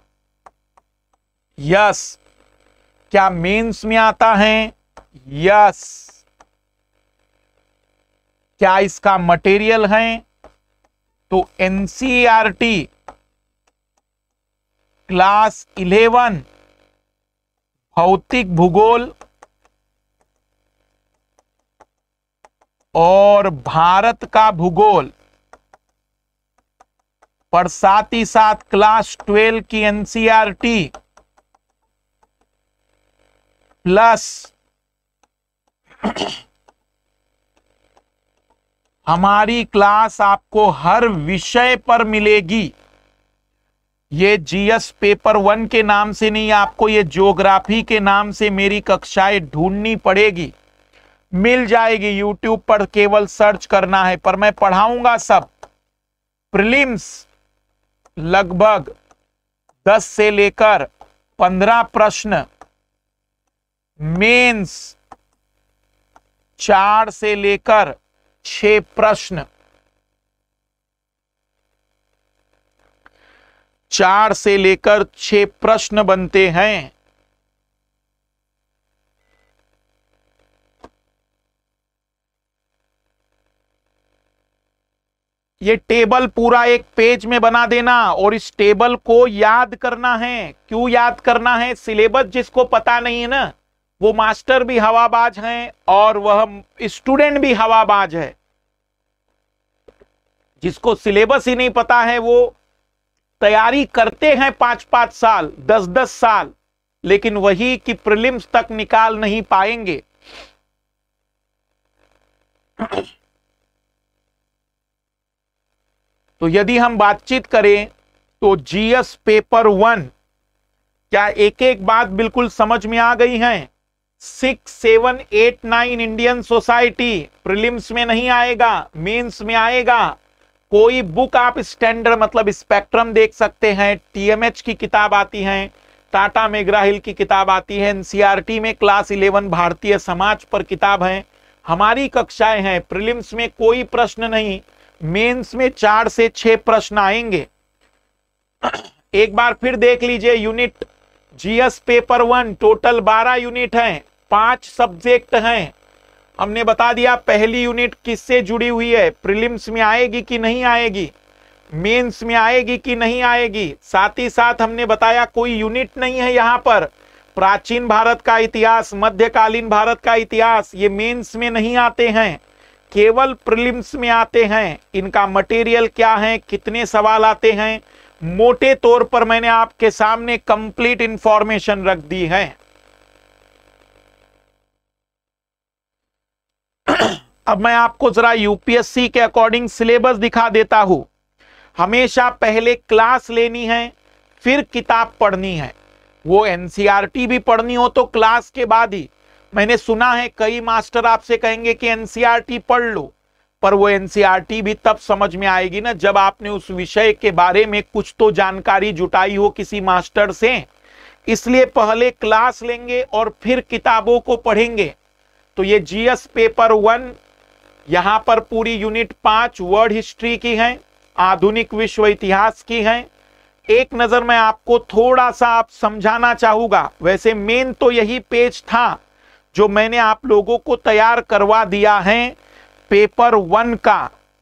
यस। क्या मेंस में आता है? यस। क्या इसका मटेरियल है? तो एनसीईआरटी क्लास इलेवन भौतिक भूगोल और भारत का भूगोल, पर साथ ही साथ क्लास ट्वेल्व की एनसीईआरटी प्लस हमारी क्लास आपको हर विषय पर मिलेगी। ये जीएस पेपर वन के नाम से नहीं, आपको ये ज्योग्राफी के नाम से मेरी कक्षाएं ढूंढनी पड़ेगी। मिल जाएगी यूट्यूब पर, केवल सर्च करना है। पर मैं पढ़ाऊंगा सब। प्रीलिम्स लगभग दस से लेकर पंद्रह प्रश्न, मेंस चार से लेकर छह प्रश्न, चार से लेकर छह प्रश्न बनते हैं। ये टेबल पूरा एक पेज में बना देना और इस टेबल को याद करना है। क्यों याद करना है? सिलेबस जिसको पता नहीं है ना, वो मास्टर भी हवाबाज हैं और वह स्टूडेंट भी हवाबाज है। जिसको सिलेबस ही नहीं पता है वो तैयारी करते हैं पांच पांच साल, दस दस साल, लेकिन वही कि प्रीलिम्स तक निकाल नहीं पाएंगे। तो यदि हम बातचीत करें तो जीएस पेपर वन, क्या एक एक बात बिल्कुल समझ में आ गई है? Six seven eight nine Indian society prelims में नहीं आएगा, मेंस में आएगा। कोई बुक आप स्टैंडर्ड मतलब स्पेक्ट्रम देख सकते हैं, टीएमएच की किताब आती है, टाटा मेग्रा-हिल की किताब आती है, एनसीईआरटी में क्लास इलेवन भारतीय समाज पर किताब है। हमारी कक्षाएं हैं। प्रीलिम्स में कोई प्रश्न नहीं, मेंस में चार से छह प्रश्न आएंगे। एक बार फिर देख लीजिए unit GS paper one, total बारह यूनिट हैं, पांच सब्जेक्ट हैं। हमने बता दिया पहली यूनिट किससे जुड़ी हुई है, प्रीलिम्स में आएगी कि नहीं आएगी, मेंस में आएगी कि नहीं आएगी। साथ ही साथ हमने बताया कोई यूनिट नहीं है यहाँ पर। प्राचीन भारत का इतिहास, मध्यकालीन भारत का इतिहास, ये मेंस में नहीं आते हैं, केवल प्रीलिम्स में आते हैं। इनका मटेरियल क्या है, कितने सवाल आते हैं, मोटे तौर पर मैंने आपके सामने कंप्लीट इंफॉर्मेशन रख दी है। अब मैं आपको जरा यूपीएससी के अकॉर्डिंग सिलेबस दिखा देता हूं। हमेशा पहले क्लास लेनी है, फिर किताब पढ़नी है। वो एनसीईआरटी भी पढ़नी हो तो क्लास के बाद ही। मैंने सुना है कई मास्टर आपसे कहेंगे कि एनसीईआरटी पढ़ लो, पर वो एनसीईआरटी भी तब समझ में आएगी ना जब आपने उस विषय के बारे में कुछ तो जानकारी जुटाई हो किसी मास्टर से। इसलिए पहले क्लास लेंगे और फिर किताबों को पढ़ेंगे। तो ये जीएस पेपर वन, यहां पर पूरी यूनिट पांच वर्ल्ड हिस्ट्री की है, आधुनिक विश्व इतिहास की है। एक नजर मैं आपको थोड़ा सा आप समझाना चाहूंगा। वैसे मेन तो यही पेज था जो मैंने आप लोगों को तैयार करवा दिया है पेपर वन का।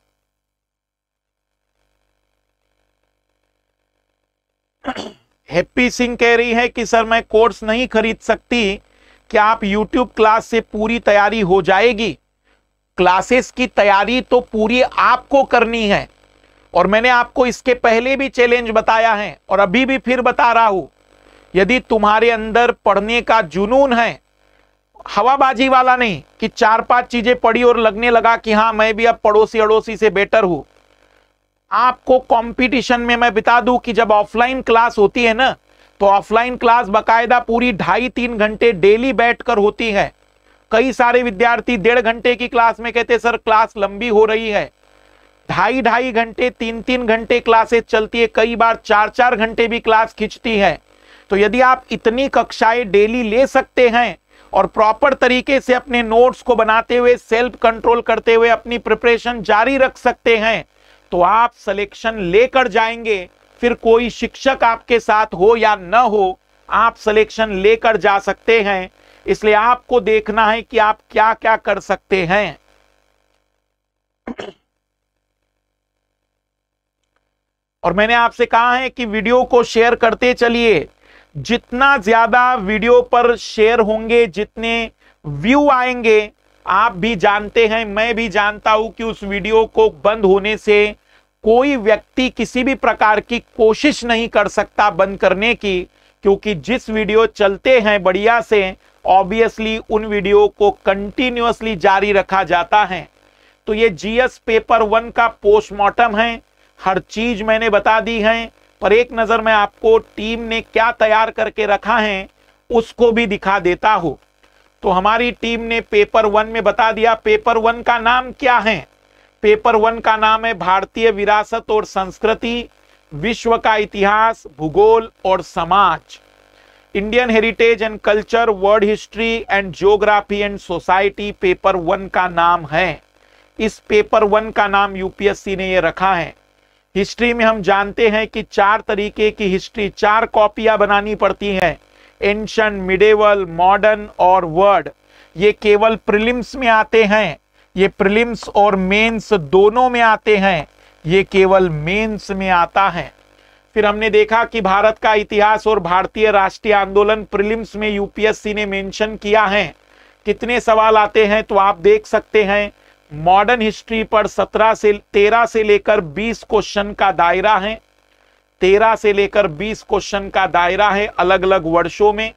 हैप्पी सिंह कह रही है कि सर मैं कोर्स नहीं खरीद सकती, क्या आप यूट्यूब क्लास से पूरी तैयारी हो जाएगी? क्लासेस की तैयारी तो पूरी आपको करनी है और मैंने आपको इसके पहले भी चैलेंज बताया है और अभी भी फिर बता रहा हूं। यदि तुम्हारे अंदर पढ़ने का जुनून है, हवाबाजी वाला नहीं कि चार पांच चीजें पढ़ी और लगने लगा कि हाँ मैं भी अब पड़ोसी अड़ोसी से बेटर हूं। आपको कंपटीशन में मैं बता दूं कि जब ऑफलाइन क्लास होती है ना, तो ऑफलाइन क्लास बकायदा पूरी ढाई तीन घंटे डेली बैठकर होती है। कई सारे विद्यार्थी डेढ़ घंटे की क्लास में कहते सर क्लास लंबी हो रही है। ढाई ढाई घंटे, तीन तीन घंटे क्लासेस चलती है, कई बार चार चार घंटे भी क्लास खिंचती है। तो यदि आप इतनी कक्षाएं डेली ले सकते हैं और प्रॉपर तरीके से अपने नोट्स को बनाते हुए, सेल्फ कंट्रोल करते हुए अपनी प्रिपरेशन जारी रख सकते हैं, तो आप सिलेक्शन लेकर जाएंगे। फिर कोई शिक्षक आपके साथ हो या न हो, आप सिलेक्शन लेकर जा सकते हैं। इसलिए आपको देखना है कि आप क्या क्या कर सकते हैं। और मैंने आपसे कहा है कि वीडियो को शेयर करते चलिए। जितना ज्यादा वीडियो पर शेयर होंगे, जितने व्यू आएंगे, आप भी जानते हैं, मैं भी जानता हूं कि उस वीडियो को बंद होने से कोई व्यक्ति किसी भी प्रकार की कोशिश नहीं कर सकता बंद करने की, क्योंकि जिस वीडियो चलते हैं बढ़िया से, ऑब्वियसली उन वीडियो को कंटिन्यूअसली जारी रखा जाता है। तो ये जीएस पेपर वन का पोस्टमार्टम है, हर चीज मैंने बता दी है। पर एक नजर में आपको टीम ने क्या तैयार करके रखा है उसको भी दिखा देता हूं। तो हमारी टीम ने पेपर वन में बता दिया। पेपर वन का नाम क्या है? पेपर वन का नाम है भारतीय विरासत और संस्कृति, विश्व का इतिहास, भूगोल और समाज। Indian heritage and culture, world history and geography and society paper one का नाम है। इस पेपर वन का नाम यूपीएससी ने ये रखा है। हिस्ट्री में हम जानते हैं कि चार तरीके की हिस्ट्री, चार कॉपियां बनानी पड़ती हैं, एंशिएंट, मिडेवल, मॉडर्न और वर्ड। ये केवल प्रीलिम्स में आते हैं, ये प्रीलिम्स और मेंस दोनों में आते हैं, ये केवल मेंस में आता है। फिर हमने देखा कि भारत का इतिहास और भारतीय राष्ट्रीय आंदोलन प्रीलिम्स में यूपीएससी ने मेंशन किया है। कितने सवाल आते हैं तो आप देख सकते हैं, मॉडर्न हिस्ट्री पर सत्रह से तेरह से लेकर बीस क्वेश्चन का दायरा है, तेरह से लेकर बीस क्वेश्चन का दायरा है अलग अलग वर्षों में।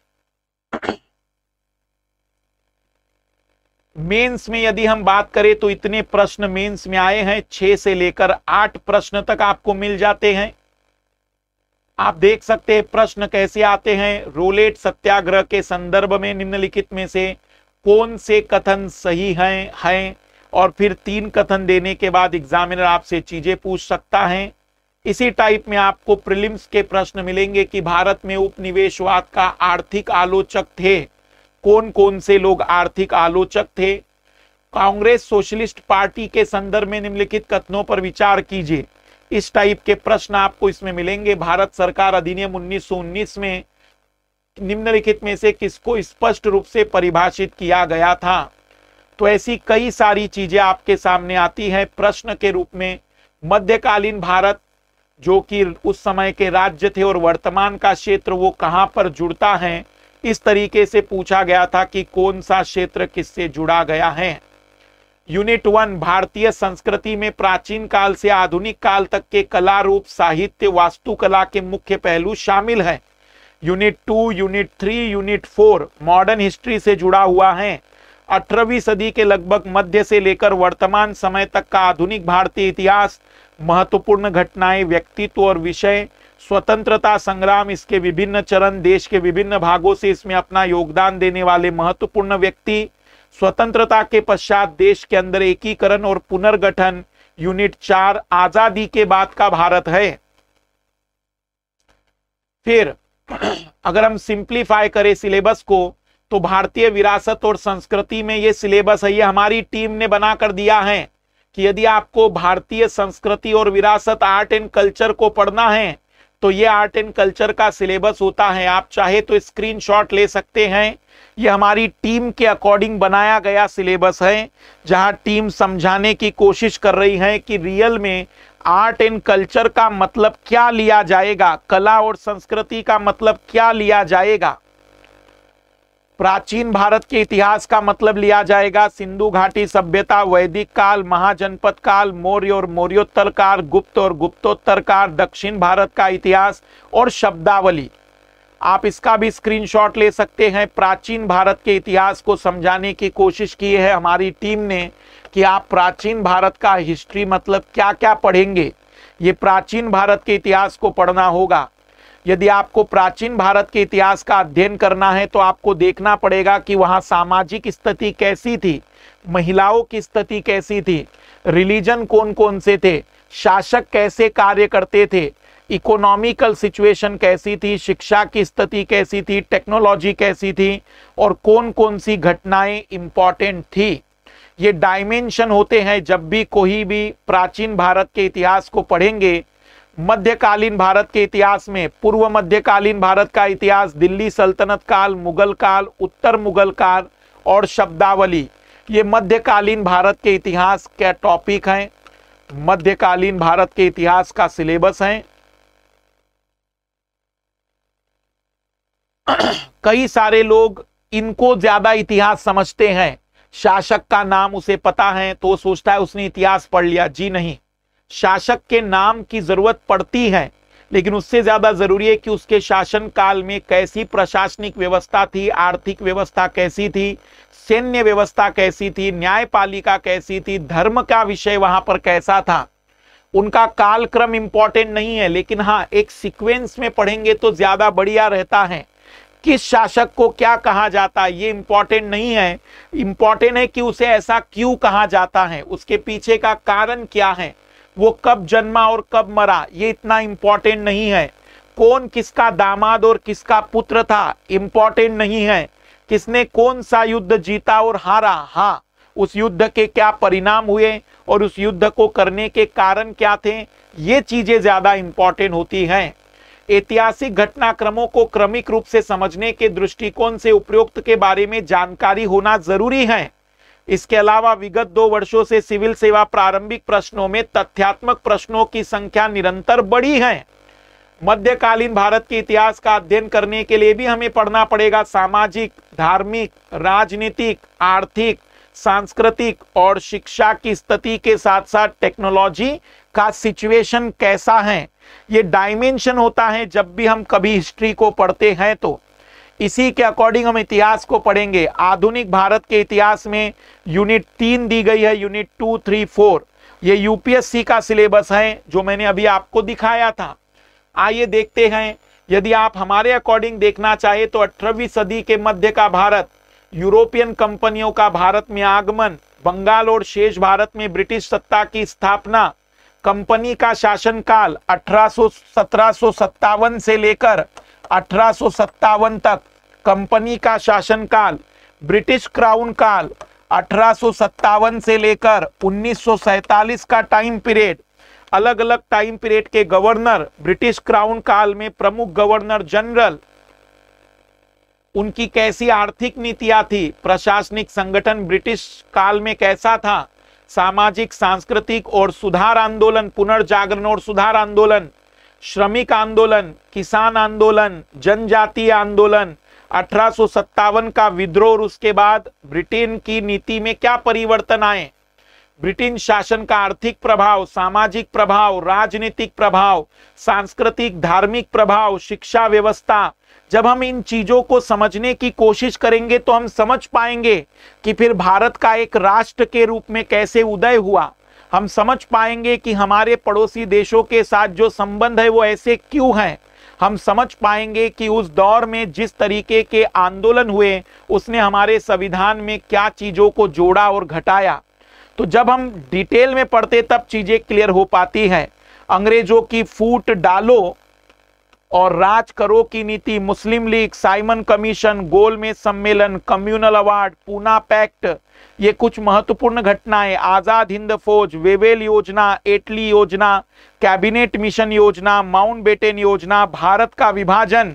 मेंस में यदि हम बात करें तो इतने प्रश्न मेंस में आए हैं, छह से लेकर आठ प्रश्न तक आपको मिल जाते हैं। आप देख सकते हैं प्रश्न कैसे आते हैं। रोलेट सत्याग्रह के संदर्भ में निम्नलिखित में से कौन से कथन सही हैं हैं और फिर तीन कथन देने के बाद एग्जामिनर आपसे चीजें पूछ सकता है। इसी टाइप में आपको प्रीलिम्स के प्रश्न मिलेंगे कि भारत में उपनिवेशवाद का आर्थिक आलोचक थे, कौन कौन से लोग आर्थिक आलोचक थे। कांग्रेस सोशलिस्ट पार्टी के संदर्भ में निम्नलिखित कथनों पर विचार कीजिए। इस टाइप के प्रश्न आपको इसमें मिलेंगे। भारत सरकार अधिनियम उन्नीस सौ उन्नीस में निम्नलिखित में से किसको स्पष्ट रूप से परिभाषित किया गया था। तो ऐसी कई सारी चीजें आपके सामने आती है प्रश्न के रूप में। मध्यकालीन भारत जो कि उस समय के राज्य थे और वर्तमान का क्षेत्र वो कहां पर जुड़ता है, इस तरीके से पूछा गया था कि कौन सा क्षेत्र किससे जुड़ा गया है। यूनिट वन, भारतीय संस्कृति में प्राचीन काल से आधुनिक काल तक के कला रूप, साहित्य, वास्तुकला के मुख्य पहलू शामिल है। Unit two, unit three, unit four modern history से जुड़ा हुआ है। अठारहवीं सदी के लगभग मध्य से लेकर वर्तमान समय तक का आधुनिक भारतीय इतिहास, महत्वपूर्ण घटनाएं, व्यक्तित्व और विषय, स्वतंत्रता संग्राम, इसके विभिन्न चरण, देश के विभिन्न भागों से इसमें अपना योगदान देने वाले महत्वपूर्ण व्यक्ति, स्वतंत्रता के पश्चात देश के अंदर एकीकरण और पुनर्गठन। यूनिट चार, आजादी के बाद का भारत है। फिर अगर हम सिंप्लीफाई करें सिलेबस को तो भारतीय विरासत और संस्कृति में ये सिलेबस है, ये हमारी टीम ने बनाकर दिया है कि यदि आपको भारतीय संस्कृति और विरासत, आर्ट एंड कल्चर को पढ़ना है तो ये आर्ट एंड कल्चर का सिलेबस होता है। आप चाहे तो स्क्रीनशॉट ले सकते हैं। ये हमारी टीम के अकॉर्डिंग बनाया गया सिलेबस है, जहां टीम समझाने की कोशिश कर रही है कि रियल में आर्ट एंड कल्चर का मतलब क्या लिया जाएगा, कला और संस्कृति का मतलब क्या लिया जाएगा। प्राचीन भारत के इतिहास का मतलब लिया जाएगा सिंधु घाटी सभ्यता, वैदिक काल, महाजनपद काल, मौर्य और मौर्योत्तर काल, गुप्त और गुप्तोत्तर काल, दक्षिण भारत का इतिहास और शब्दावली। आप इसका भी स्क्रीनशॉट ले सकते हैं। प्राचीन भारत के इतिहास को समझाने की कोशिश की है हमारी टीम ने कि आप प्राचीन भारत का हिस्ट्री मतलब क्या क्या पढ़ेंगे। ये प्राचीन भारत के इतिहास को पढ़ना होगा। यदि आपको प्राचीन भारत के इतिहास का अध्ययन करना है तो आपको देखना पड़ेगा कि वहां सामाजिक स्थिति कैसी थी, महिलाओं की स्थिति कैसी थी, रिलीजन कौन कौन से थे, शासक कैसे कार्य करते थे, इकोनॉमिकल सिचुएशन कैसी थी, शिक्षा की स्थिति कैसी थी, टेक्नोलॉजी कैसी थी और कौन कौन सी घटनाएं इंपॉर्टेंट थी। ये डायमेंशन होते हैं जब भी कोई भी प्राचीन भारत के इतिहास को पढ़ेंगे। मध्यकालीन भारत के इतिहास में पूर्व मध्यकालीन भारत का इतिहास, दिल्ली सल्तनत काल, मुगल काल, उत्तर मुगल काल और शब्दावली, ये मध्यकालीन भारत के इतिहास के टॉपिक हैं, मध्यकालीन भारत के इतिहास का सिलेबस है। कई सारे लोग इनको ज्यादा इतिहास समझते हैं, शासक का नाम उसे पता है तो वो सोचता है उसने इतिहास पढ़ लिया। जी नहीं, शासक के नाम की जरूरत पड़ती है, लेकिन उससे ज्यादा जरूरी है कि उसके शासन काल में कैसी प्रशासनिक व्यवस्था थी, आर्थिक व्यवस्था कैसी थी, सैन्य व्यवस्था कैसी थी, न्यायपालिका कैसी थी, धर्म का विषय वहां पर कैसा था। उनका कालक्रम इंपॉर्टेंट नहीं है, लेकिन हाँ एक सीक्वेंस में पढ़ेंगे तो ज्यादा बढ़िया रहता है। किस शासक को क्या कहा जाता है ये इंपॉर्टेंट नहीं है, इंपॉर्टेंट है कि उसे ऐसा क्यों कहा जाता है, उसके पीछे का कारण क्या है, वो कब जन्मा और कब मरा ये इतना इंपॉर्टेंट नहीं है। कौन किसका दामाद और किसका पुत्र था इंपॉर्टेंट नहीं है। किसने कौन सा युद्ध जीता और हारा, हाँ उस युद्ध के क्या परिणाम हुए और उस युद्ध को करने के कारण क्या थे, ये चीजें ज्यादा इंपॉर्टेंट होती हैं। ऐतिहासिक घटनाक्रमों को क्रमिक रूप से समझने के दृष्टिकोण से उपरोक्त के बारे में जानकारी होना जरूरी है। इसके अलावा विगत दो वर्षों से सिविल सेवा प्रारंभिक प्रश्नों में तथ्यात्मक प्रश्नों की संख्या निरंतर बढ़ी है। मध्यकालीन भारत के इतिहास का अध्ययन करने के लिए भी हमें पढ़ना पड़ेगा सामाजिक, धार्मिक, राजनीतिक, आर्थिक, सांस्कृतिक और शिक्षा की स्थिति के साथ साथ टेक्नोलॉजी का सिचुएशन कैसा है, ये डायमेंशन होता है जब भी हम कभी हिस्ट्री को पढ़ते हैं। तो इसी के अकॉर्डिंग हम इतिहास को पढ़ेंगे। आधुनिक भारत के इतिहास में यूनिट तीन दी गई है, यूनिट टू थ्री फोर, ये यूपीएससी का सिलेबस है जो मैंने अभी आपको दिखाया था। आइए देखते हैं, यदि आप हमारे अकॉर्डिंग देखना चाहे तो अठारहवीं सदी के मध्य का भारत, यूरोपियन कंपनियों का भारत में आगमन, बंगाल और शेष भारत में ब्रिटिश सत्ता की स्थापना, कंपनी का शासनकाल अठारह सौ सत्रह सौ सत्तावन से लेकर अठारह सौ सत्तावन तक, कंपनी का शासनकाल, ब्रिटिश क्राउन काल अठारह सौ सत्तावन से लेकर उन्नीस सौ सैतालीस का टाइम पीरियड, अलग अलग टाइम पीरियड के गवर्नर, ब्रिटिश क्राउन काल में प्रमुख गवर्नर जनरल, उनकी कैसी आर्थिक नीतियां थी, प्रशासनिक संगठन ब्रिटिश काल में कैसा था, सामाजिक, सांस्कृतिक और सुधार आंदोलन, पुनर्जागरण और सुधार आंदोलन, श्रमिक आंदोलन, किसान आंदोलन, जनजातीय आंदोलन, अठारह सौ सत्तावन का विद्रोह और उसके बाद ब्रिटेन की नीति में क्या परिवर्तन आए, ब्रिटिश शासन का आर्थिक प्रभाव, सामाजिक प्रभाव, राजनीतिक प्रभाव, सांस्कृतिक धार्मिक प्रभाव, शिक्षा व्यवस्था। जब हम इन चीजों को समझने की कोशिश करेंगे तो हम समझ पाएंगे कि फिर भारत का एक राष्ट्र के रूप में कैसे उदय हुआ। हम समझ पाएंगे कि हमारे पड़ोसी देशों के साथ जो संबंध है वो ऐसे क्यों हैं। हम समझ पाएंगे कि उस दौर में जिस तरीके के आंदोलन हुए उसने हमारे संविधान में क्या चीजों को जोड़ा और घटाया। तो जब हम डिटेल में पढ़ते तब चीजें क्लियर हो पाती हैं। अंग्रेजों की फूट डालो और राज करो की नीति, मुस्लिम लीग, साइमन कमीशन, गोलमेज सम्मेलन, कम्युनल अवार्ड, पूना पैक्ट, ये कुछ महत्वपूर्ण घटनाएं, आजाद हिंद फौज, वेवेल योजना, एटली योजना, कैबिनेट मिशन योजना, माउंटबेटन योजना, भारत का विभाजन,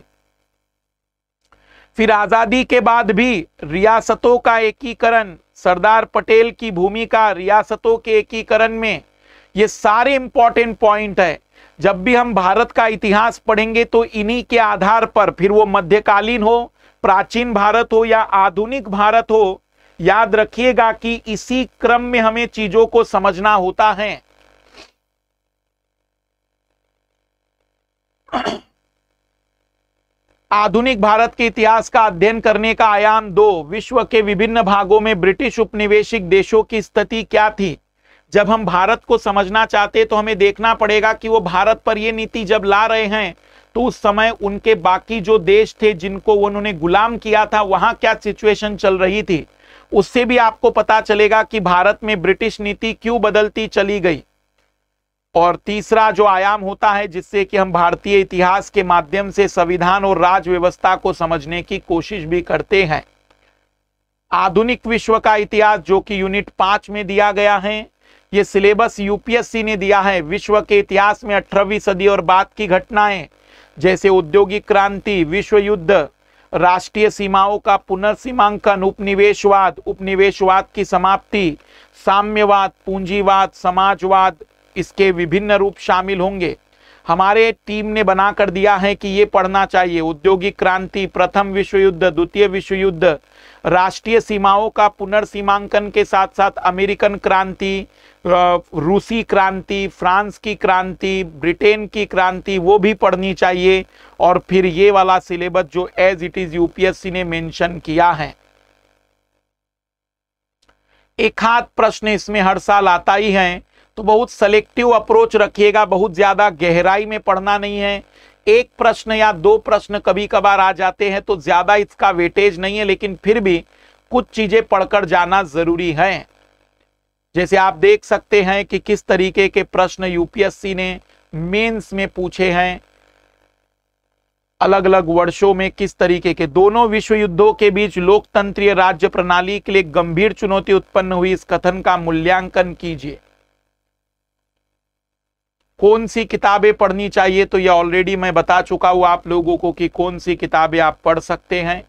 फिर आजादी के बाद भी रियासतों का एकीकरण, सरदार पटेल की भूमिका रियासतों के एकीकरण में, ये सारे इंपॉर्टेंट पॉइंट है। जब भी हम भारत का इतिहास पढ़ेंगे तो इन्हीं के आधार पर, फिर वो मध्यकालीन हो, प्राचीन भारत हो या आधुनिक भारत हो, याद रखिएगा कि इसी क्रम में हमें चीजों को समझना होता है। आधुनिक भारत के इतिहास का अध्ययन करने का आयाम दो, विश्व के विभिन्न भागों में ब्रिटिश उपनिवेशिक देशों की स्थिति क्या थी। जब हम भारत को समझना चाहते तो हमें देखना पड़ेगा कि वो भारत पर ये नीति जब ला रहे हैं तो उस समय उनके बाकी जो देश थे जिनको उन्होंने गुलाम किया था वहां क्या सिचुएशन चल रही थी। उससे भी आपको पता चलेगा कि भारत में ब्रिटिश नीति क्यों बदलती चली गई। और तीसरा जो आयाम होता है जिससे कि हम भारतीय इतिहास के माध्यम से संविधान और राज व्यवस्था को समझने की कोशिश भी करते हैं। आधुनिक विश्व का इतिहास जो कि यूनिट पांच में दिया गया है, ये सिलेबस यूपीएससी ने दिया है। विश्व के इतिहास में अठारहवीं सदी और बाद की घटनाएं जैसे औद्योगिक क्रांति, विश्व युद्ध, राष्ट्रीय सीमाओं का पुनर्सीमांकन, उपनिवेशवाद, उपनिवेशवाद की समाप्ति, साम्यवाद, पूंजीवाद, समाजवाद, इसके विभिन्न रूप शामिल होंगे। हमारे टीम ने बना कर दिया है कि ये पढ़ना चाहिए। औद्योगिक क्रांति, प्रथम विश्व युद्ध, द्वितीय विश्व युद्ध, राष्ट्रीय सीमाओं का पुनर्सीमांकन के साथ साथ अमेरिकन क्रांति, रूसी क्रांति, फ्रांस की क्रांति, ब्रिटेन की क्रांति, वो भी पढ़नी चाहिए। और फिर ये वाला सिलेबस जो एज इट इज यूपीएससी ने मेंशन किया है। एक हाथ प्रश्न इसमें हर साल आता ही है, तो बहुत सेलेक्टिव अप्रोच रखिएगा, बहुत ज्यादा गहराई में पढ़ना नहीं है। एक प्रश्न या दो प्रश्न कभी कभार आ जाते हैं तो ज्यादा इसका वेटेज नहीं है, लेकिन फिर भी कुछ चीजें पढ़कर जाना जरूरी है। जैसे आप देख सकते हैं कि किस तरीके के प्रश्न यूपीएससी ने मेंस में पूछे हैं, अलग अलग वर्षों में किस तरीके के। दोनों विश्व युद्धों के बीच लोकतंत्रीय राज्य प्रणाली के लिए गंभीर चुनौती उत्पन्न हुई, इस कथन का मूल्यांकन कीजिए। कौन सी किताबें पढ़नी चाहिए, तो यह ऑलरेडी मैं बता चुका हूं आप लोगों को कि कौन सी किताबें आप पढ़ सकते हैं।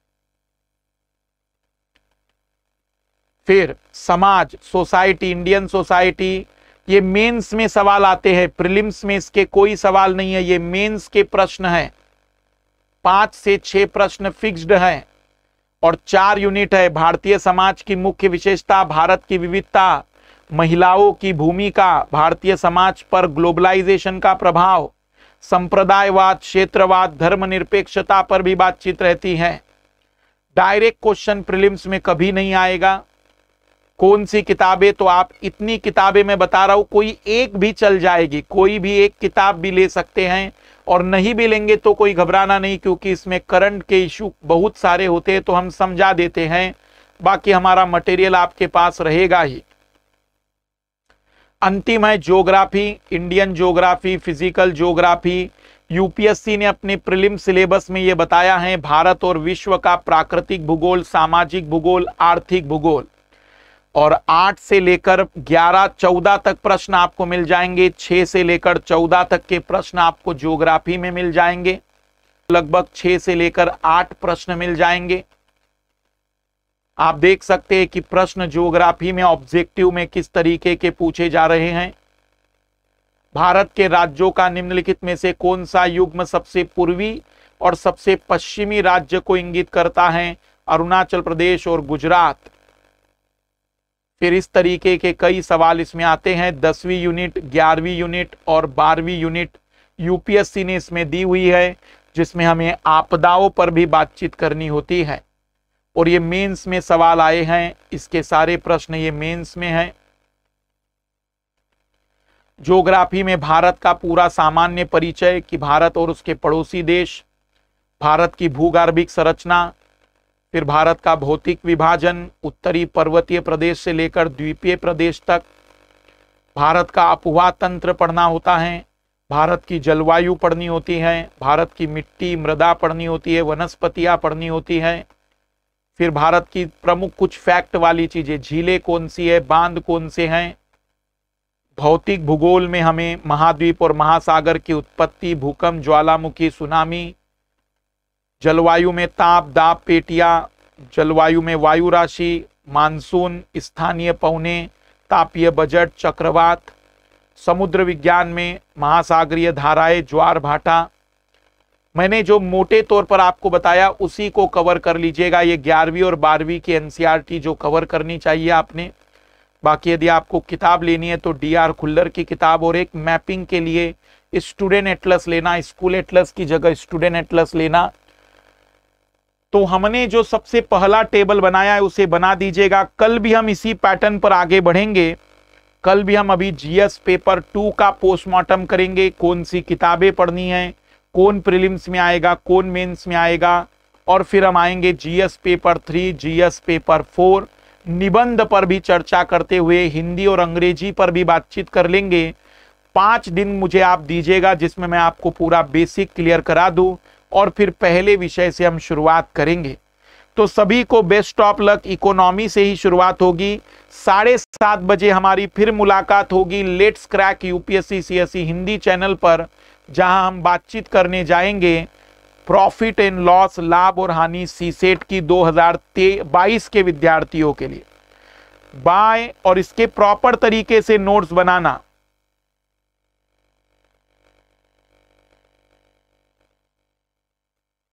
फिर समाज, सोसाइटी, इंडियन सोसाइटी, ये मेंस में सवाल आते हैं, प्रीलिम्स में इसके कोई सवाल नहीं है, ये मेंस के प्रश्न है। पांच से छह प्रश्न फिक्स्ड है और चार यूनिट है। भारतीय समाज की मुख्य विशेषता, भारत की विविधता, महिलाओं की भूमिका, भारतीय समाज पर ग्लोबलाइजेशन का प्रभाव, संप्रदायवाद, क्षेत्रवाद, धर्मनिरपेक्षता पर भी बातचीत रहती है। डायरेक्ट क्वेश्चन प्रीलिम्स में कभी नहीं आएगा। कौन सी किताबें, तो आप इतनी किताबें मैं बता रहा हूं, कोई एक भी चल जाएगी, कोई भी एक किताब भी ले सकते हैं, और नहीं भी लेंगे तो कोई घबराना नहीं, क्योंकि इसमें करंट के इशू बहुत सारे होते हैं तो हम समझा देते हैं, बाकी हमारा मटेरियल आपके पास रहेगा ही। अंतिम है geography, Indian geography, physical geography. UPSC ने अपने प्रीलिम सिलेबस में यह बताया है, भारत और विश्व का प्राकृतिक भूगोल, सामाजिक भूगोल, आर्थिक भूगोल, और आठ से लेकर ग्यारह चौदह तक प्रश्न आपको मिल जाएंगे। छह से लेकर चौदह तक के प्रश्न आपको ज्योग्राफी में मिल जाएंगे। लगभग छह से लेकर आठ प्रश्न मिल जाएंगे। आप देख सकते हैं कि प्रश्न ज्योग्राफी में ऑब्जेक्टिव में किस तरीके के पूछे जा रहे हैं। भारत के राज्यों का निम्नलिखित में से कौन सा युग्म सबसे पूर्वी और सबसे पश्चिमी राज्य को इंगित करता है? अरुणाचल प्रदेश और गुजरात। फिर इस तरीके के कई सवाल इसमें आते हैं। दसवीं यूनिट, ग्यारहवीं यूनिट और बारहवीं यूनिट यूपीएससी ने इसमें दी हुई है, जिसमें हमें आपदाओं पर भी बातचीत करनी होती है, और ये मेंस में सवाल आए हैं। इसके सारे प्रश्न ये मेंस में हैं। ज्योग्राफी में भारत का पूरा सामान्य परिचय, कि भारत और उसके पड़ोसी देश, भारत की भूगर्भिक संरचना, फिर भारत का भौतिक विभाजन, उत्तरी पर्वतीय प्रदेश से लेकर द्वीपीय प्रदेश तक, भारत का अफवाह तंत्र पढ़ना होता है, भारत की जलवायु पढ़नी होती है, भारत की मिट्टी मृदा पढ़नी होती है, वनस्पतियां पढ़नी होती है, फिर भारत की प्रमुख कुछ फैक्ट वाली चीजें, झीलें कौन सी है, बांध कौन से हैं। भौतिक भूगोल में हमें महाद्वीप और महासागर की उत्पत्ति, भूकंप, ज्वालामुखी, सुनामी। जलवायु में ताप, दाब पेटियां, जलवायु में वायु राशि, मानसून, स्थानीय पौने, तापीय बजट, चक्रवात। समुद्र विज्ञान में महासागरीय धाराएं, ज्वार भाटा। मैंने जो मोटे तौर पर आपको बताया उसी को कवर कर लीजिएगा। ये ग्यारहवीं और बारहवीं की एनसीईआरटी जो कवर करनी चाहिए आपने। बाकी यदि आपको किताब लेनी है तो डी आर खुल्लर की किताब, और एक मैपिंग के लिए स्टूडेंट एटलस लेना, स्कूल एटलस की जगह स्टूडेंट एटलस लेना। तो हमने जो सबसे पहला टेबल बनाया है उसे बना दीजिएगा। कल भी हम इसी पैटर्न पर आगे बढ़ेंगे। कल भी हम अभी जीएस पेपर टू का पोस्टमार्टम करेंगे, कौन सी किताबें पढ़नी है, कौन प्रीलिम्स में आएगा, कौन मेंस में आएगा, और फिर हम आएंगे GS paper three, GS paper four. निबंध पर भी चर्चा करते हुए हिंदी और अंग्रेजी पर भी बातचीत कर लेंगे। पांच दिन मुझे आप दीजिएगा जिसमें मैं आपको पूरा बेसिक क्लियर करा दूं, और फिर पहले विषय से हम शुरुआत करेंगे। तो सभी को बेस्ट ऑफ लक। इकोनॉमी से ही शुरुआत होगी। साढ़े सात बजे हमारी फिर मुलाकात होगी let's crack UPSC CSE Hindi channel पर, जहां हम बातचीत करने जाएंगे प्रॉफिट एंड लॉस, लाभ और हानि सीसेट की दो हज़ार बाईस के विद्यार्थियों के लिए। बाय, और इसके प्रॉपर तरीके से नोट्स बनाना।